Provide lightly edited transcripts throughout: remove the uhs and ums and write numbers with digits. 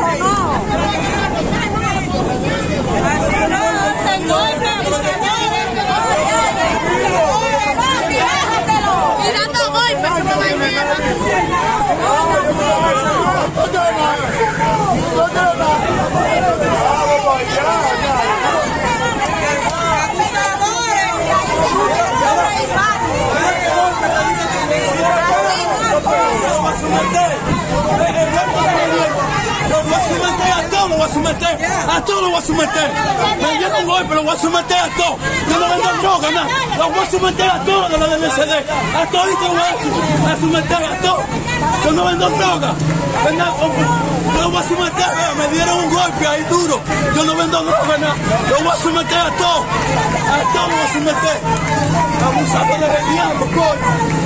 A todos los voy a someter. Me dieron golpe, los voy a someter a todos. Yo no vendo droga, nada. Los voy a someter a todos de la DNCD. A todos los voy a someter a todos. Yo no vendo droga. Yo los voy a someter. Me dieron un golpe ahí duro. Yo no vendo droga, nada. Los voy a someter a todos. A todos los voy a someter. Abusadores del diablo, coño.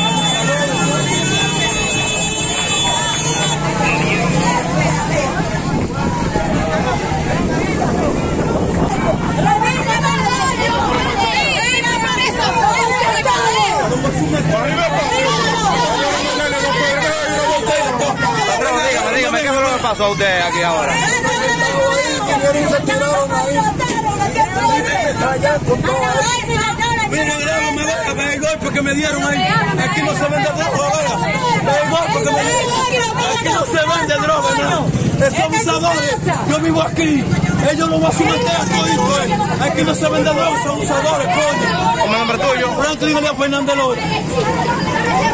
Dígame, ¿qué fue lo que pasó a usted aquí ahora? Mira, grábame, ve el golpe que me dieron ahí. Aquí no se vende droga, ahora. Ve el golpe que me dieron. Aquí no se vende droga, no. Esos abusadores, yo vivo aquí. Ellos lo van a someter a todito. Aquí no se vende droga, son abusadores, coño. ¿Cómo es el nombre tuyo? Franklin Elías Fernández Lora.